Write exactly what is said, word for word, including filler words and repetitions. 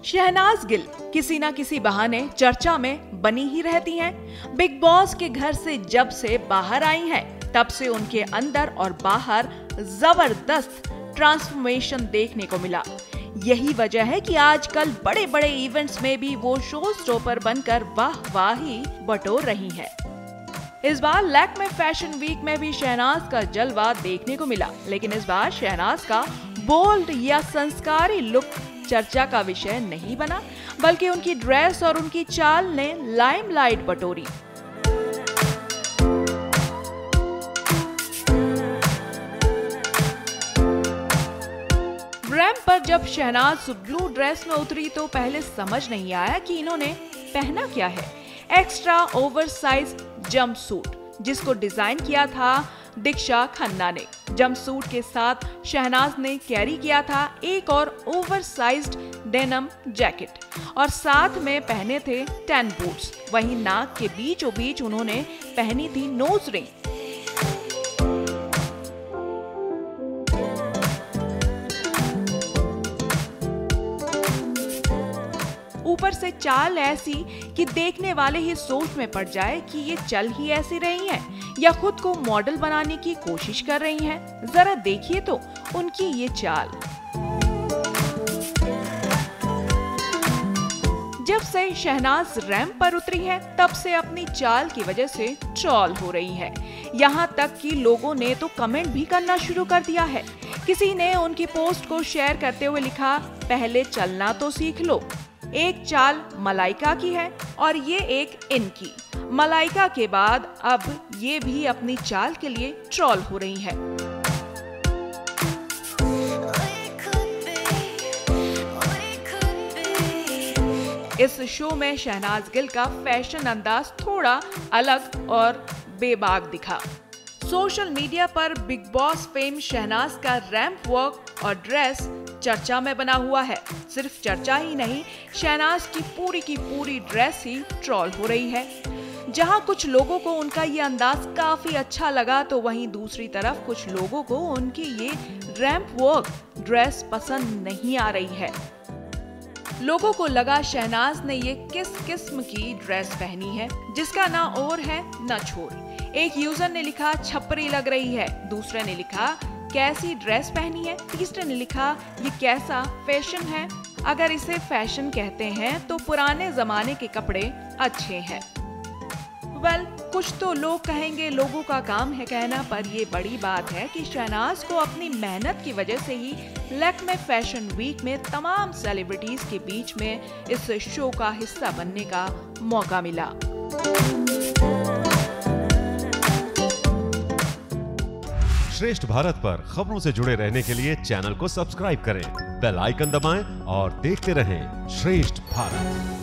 शहनाज गिल किसी ना किसी बहाने चर्चा में बनी ही रहती हैं। बिग बॉस के घर से जब से बाहर आई हैं, तब से उनके अंदर और बाहर जबरदस्त ट्रांसफॉर्मेशन देखने को मिला। यही वजह है कि आजकल बड़े बड़े इवेंट्स में भी वो शो स्टॉपर बनकर वाहवाही बटोर रही हैं। इस बार लैक्मे फैशन वीक में भी शहनाज का जलवा देखने को मिला, लेकिन इस बार शहनाज का बोल्ड या संस्कारी लुक चर्चा का विषय नहीं बना, बल्कि उनकी ड्रेस और उनकी चाल ने लाइमलाइट बटोरी। रैंप पर जब शहनाज ब्लू ड्रेस में उतरी तो पहले समझ नहीं आया कि इन्होंने पहना क्या है। एक्स्ट्रा ओवरसाइज जंपसूट, जिसको डिजाइन किया था दीक्षा खन्ना ने। जंपसूट के साथ शहनाज ने कैरी किया था एक और ओवरसाइज्ड डेनिम जैकेट और साथ में पहने थे टेन बूट्स। वहीं नाक के बीचों बीच उन्होंने पहनी थी नोज रिंग। ऊपर से चाल ऐसी कि देखने वाले ही सोच में पड़ जाए कि ये चल ही ऐसी रही हैं या खुद को मॉडल बनाने की कोशिश कर रही हैं। जरा देखिए तो उनकी ये चाल। जब से शहनाज रैंप पर उतरी है, तब से अपनी चाल की वजह से ट्रोल हो रही है। यहाँ तक कि लोगों ने तो कमेंट भी करना शुरू कर दिया है। किसी ने उनकी पोस्ट को शेयर करते हुए लिखा, पहले चलना तो सीख लो। एक चाल मलाइका की है और ये एक इनकी। मलाइका के बाद अब ये भी अपनी चाल के लिए ट्रोल हो रही है। इस शो में शहनाज गिल का फैशन अंदाज थोड़ा अलग और बेबाक दिखा। सोशल मीडिया पर बिग बॉस फेम शहनाज का रैंप वॉक और ड्रेस चर्चा में बना हुआ है। सिर्फ चर्चा ही नहीं, शहनाज की पूरी की पूरी ड्रेस ही ट्रोल हो रही है। जहां कुछ लोगों को उनका ये अंदाज काफी अच्छा लगा, तो वहीं दूसरी तरफ कुछ लोगों को उनकी ये रैंप वॉक ड्रेस पसंद नहीं आ रही है। लोगों को लगा शहनाज ने ये किस किस्म की ड्रेस पहनी है, जिसका ना और है ना छोर। एक यूजर ने लिखा छपरी लग रही है, दूसरे ने लिखा कैसी ड्रेस पहनी है, तीसरे ने लिखा ये कैसा फैशन है। अगर इसे फैशन कहते हैं तो पुराने जमाने के कपड़े अच्छे हैं। वेल well, कुछ तो लोग कहेंगे लोगों का काम है कहना, पर ये बड़ी बात है कि शहनाज को अपनी मेहनत की वजह से ही लैक्मे फैशन वीक में तमाम सेलिब्रिटीज के बीच में इस शो का हिस्सा बनने का मौका मिला। श्रेष्ठ भारत पर खबरों से जुड़े रहने के लिए चैनल को सब्सक्राइब करें, बेल आइकन दबाएं और देखते रहें श्रेष्ठ भारत।